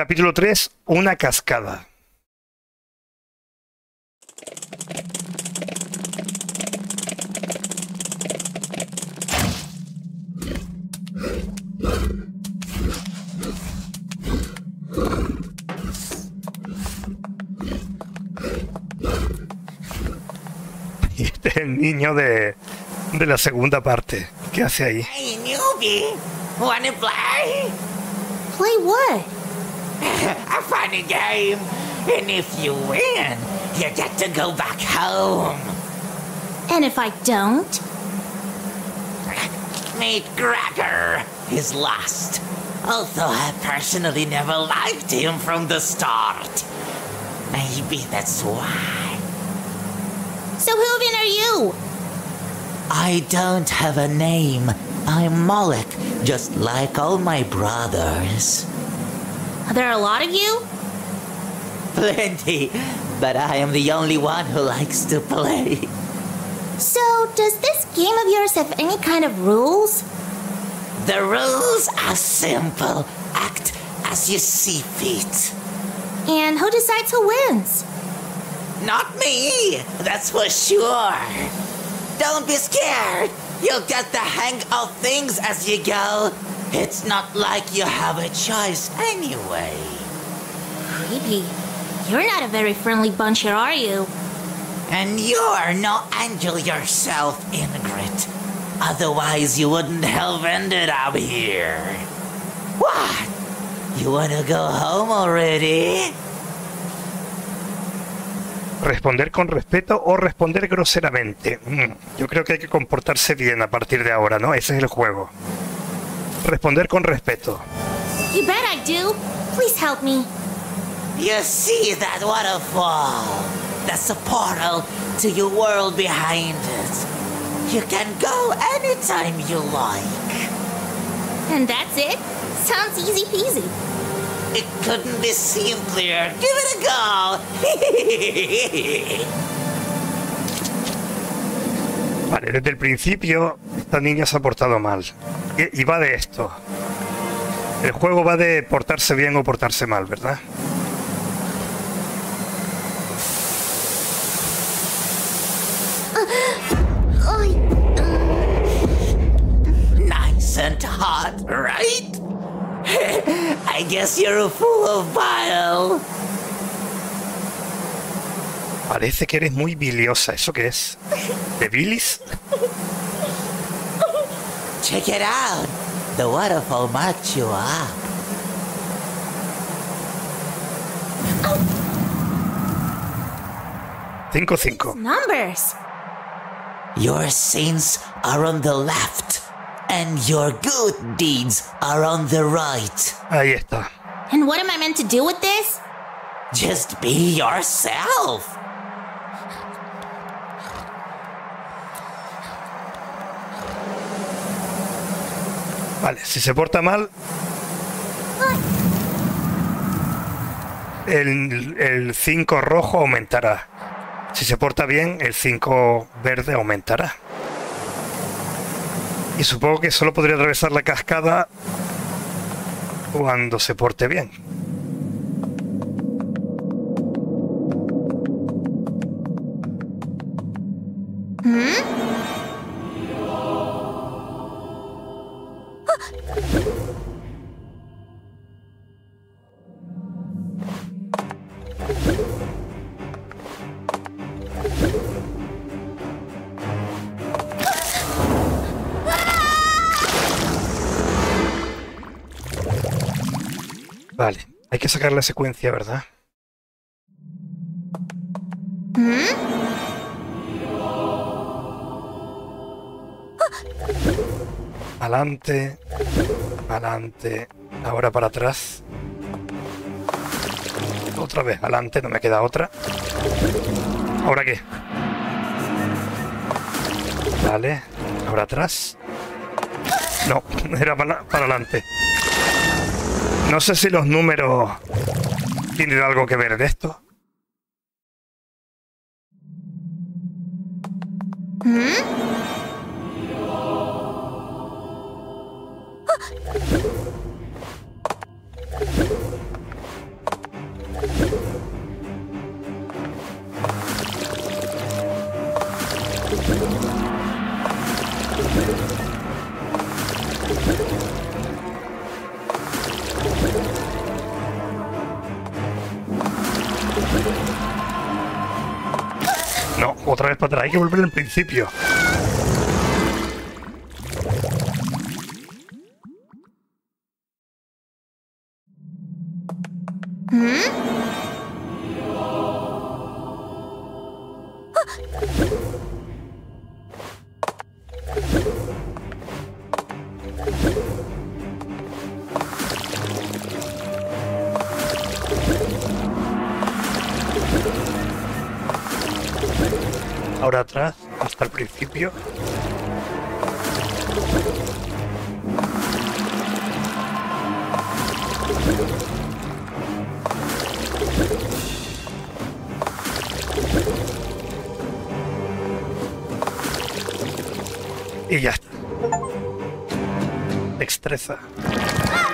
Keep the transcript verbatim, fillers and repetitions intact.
Capítulo tres, una cascada. Y este es el niño de, de la segunda parte. ¿Qué hace ahí? Hey, newbie! Wanna play? Play what? A funny game. And if you win, you get to go back home. And if I don't? Meet Gregor. He's lost. Although I personally never liked him from the start. Maybe that's why. So who even are you? I don't have a name. I'm Moloch, just like all my brothers. Are there a lot of you? Plenty, but I am the only one who likes to play. So, does this game of yours have any kind of rules? The rules are simple. Act as you see fit. And who decides who wins? Not me, that's for sure. Don't be scared. You'll get the hang of things as you go. It's not like you have a choice anyway. Creepy. You're not a very friendly bunch here, are you? And you're no angel yourself, Ingrid. Otherwise you wouldn't have ended up here. What? You wanna go home already? Responder con respeto o responder groseramente. Mm, yo creo que hay que comportarse bien a partir de ahora, ¿no? Ese es el juego. Responder con respeto. You bet I do. Please help me. You see that waterfall? That's a portal to your world behind it. You can go anytime you like. And that's it? Sounds easy peasy. It couldn't be simpler. Give it a go. Vale, desde el principio esta niña se ha portado mal. Y, y va de esto. El juego va de portarse bien o portarse mal, ¿verdad? Nice and hot, right? I guess you're full of bile. Parece que eres muy biliosa. ¿Eso qué es? ¿De bilis? Check it out. The waterfall marked you up. cinco cinco. Numbers. Your sins are on the left, and your good deeds are on the right. Ahí está. And what am I meant to do with this? Just be yourself. Vale, si se porta mal, el cinco rojo aumentará. Si se porta bien, el cinco verde aumentará. Y supongo que solo podría atravesar la cascada cuando se porte bien. ¿Mm? Vale, hay que sacar la secuencia, ¿verdad? ¿Mm? Adelante, adelante, ahora para atrás. Otra vez, adelante, no me queda otra. ¿Ahora qué? Vale, ahora atrás. No, era para, para adelante. No sé si los números tienen algo que ver en esto. ¿Mm? No, otra vez para atrás. Hay que volver al principio. Ahora atrás, hasta el principio. Y ya está. Destreza.